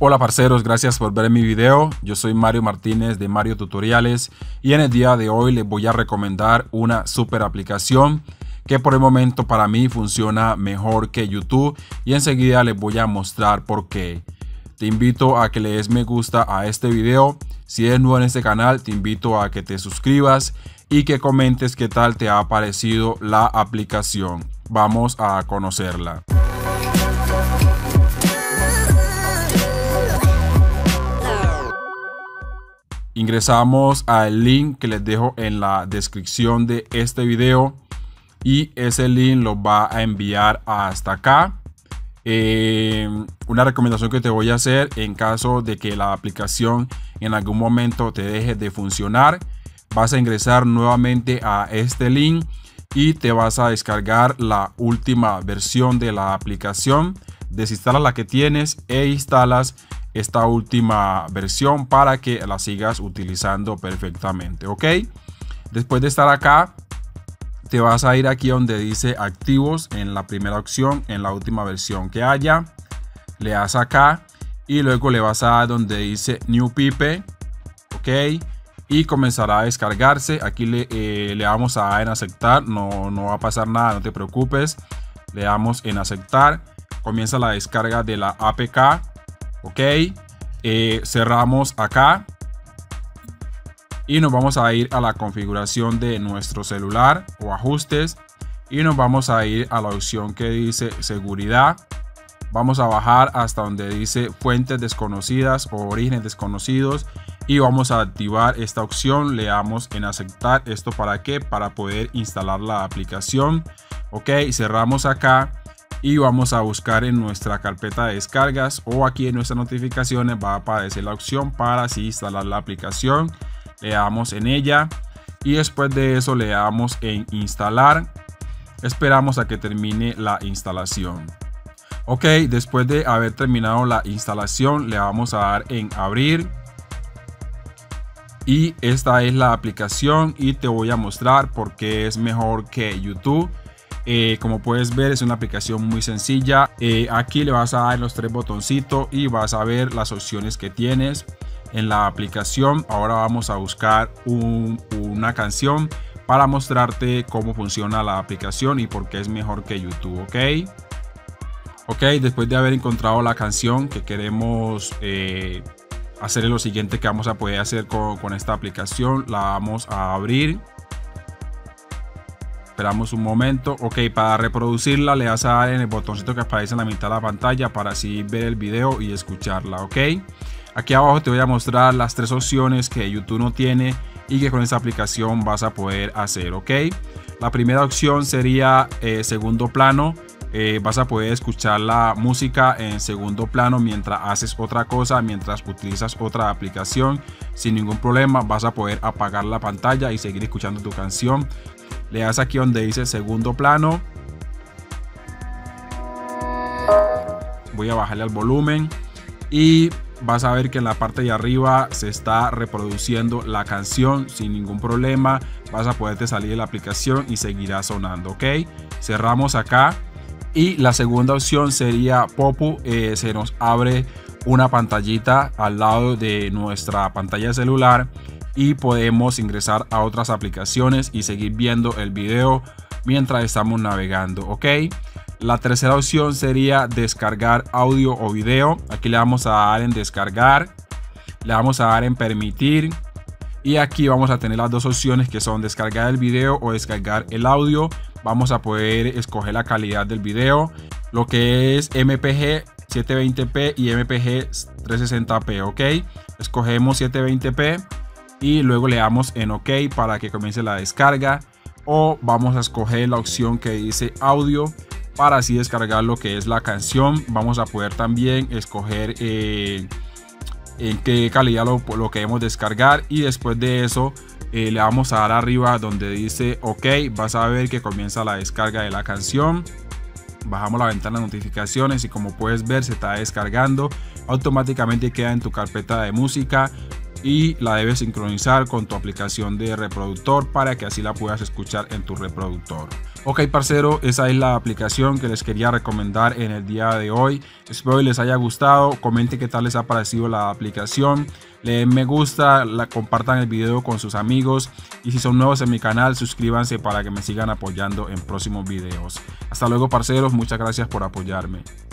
Hola parceros, gracias por ver mi video. Yo soy Mario Martínez de Mario Tutoriales y en el día de hoy les voy a recomendar una super aplicación que por el momento para mí funciona mejor que YouTube y enseguida les voy a mostrar por qué. Te invito a que le des me gusta a este video. Si eres nuevo en este canal, te invito a que te suscribas y que comentes qué tal te ha parecido la aplicación. Vamos a conocerla. Ingresamos al link que les dejo en la descripción de este video y ese link los va a enviar hasta acá. Una recomendación que te voy a hacer en caso de que la aplicación en algún momento te deje de funcionar, vas a ingresar nuevamente a este link y te vas a descargar la última versión de la aplicación. Desinstalas la que tienes e instalas esta última versión para que la sigas utilizando perfectamente. Ok, después de estar acá te vas a ir aquí donde dice activos, en la primera opción, en la última versión que haya, le das acá y luego le vas a dar donde dice new pipe. Ok, y comenzará a descargarse. Aquí le vamos a dar en aceptar. No va a pasar nada, no te preocupes. Le damos en aceptar. Comienza la descarga de la APK. Ok, cerramos acá y nos vamos a ir a la configuración de nuestro celular o ajustes y nos vamos a ir a la opción que dice seguridad. Vamos a bajar hasta donde dice fuentes desconocidas o orígenes desconocidos y vamos a activar esta opción. Le damos en aceptar. ¿Esto para qué? Para poder instalar la aplicación. Ok, cerramos acá y vamos a buscar en nuestra carpeta de descargas o aquí en nuestras notificaciones va a aparecer la opción para así instalar la aplicación. Le damos en ella y después de eso le damos en instalar. Esperamos a que termine la instalación. Ok, después de haber terminado la instalación le vamos a dar en abrir y esta es la aplicación y te voy a mostrar por qué es mejor que YouTube. Como puedes ver, es una aplicación muy sencilla. Aquí le vas a dar los tres botoncitos y vas a ver las opciones que tienes en la aplicación. Ahora vamos a buscar una canción para mostrarte cómo funciona la aplicación y por qué es mejor que YouTube. Ok, después de haber encontrado la canción que queremos hacer, lo siguiente que vamos a poder hacer con esta aplicación, la vamos a abrir. Esperamos un momento. Ok, para reproducirla le vas a dar en el botoncito que aparece en la mitad de la pantalla para así ver el video y escucharla. Ok, aquí abajo te voy a mostrar las tres opciones que YouTube no tiene y que con esta aplicación vas a poder hacer. Ok, la primera opción sería segundo plano. Vas a poder escuchar la música en segundo plano mientras haces otra cosa, mientras utilizas otra aplicación sin ningún problema. Vas a poder apagar la pantalla y seguir escuchando tu canción. Le das aquí donde dice segundo plano. Voy a bajarle al volumen y vas a ver que en la parte de arriba se está reproduciendo la canción sin ningún problema. Vas a poderte salir de la aplicación y seguirá sonando. Ok, cerramos acá y la segunda opción sería Popu. Se nos abre una pantallita al lado de nuestra pantalla de celular y podemos ingresar a otras aplicaciones y seguir viendo el video mientras estamos navegando. Ok, la tercera opción sería descargar audio o video. Aquí le vamos a dar en descargar, le vamos a dar en permitir y aquí vamos a tener las dos opciones que son descargar el video o descargar el audio. Vamos a poder escoger la calidad del video, lo que es MPG 720p y MPG 360p. Ok, escogemos 720p y luego le damos en OK para que comience la descarga, o vamos a escoger la opción que dice audio para así descargar lo que es la canción. Vamos a poder también escoger en qué calidad lo queremos descargar y después de eso le vamos a dar arriba donde dice OK. Vas a ver que comienza la descarga de la canción. Bajamos la ventana de notificaciones y como puedes ver se está descargando. Automáticamente queda en tu carpeta de música y la debes sincronizar con tu aplicación de reproductor para que así la puedas escuchar en tu reproductor. Ok, parcero, esa es la aplicación que les quería recomendar en el día de hoy. Espero que les haya gustado. Comenten qué tal les ha parecido la aplicación. Le den me gusta, compartan el video con sus amigos. Y si son nuevos en mi canal, suscríbanse para que me sigan apoyando en próximos videos. Hasta luego, parceros. Muchas gracias por apoyarme.